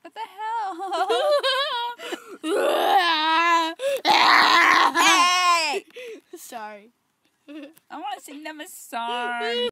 What the hell? Hey! Sorry. I want to sing them a song.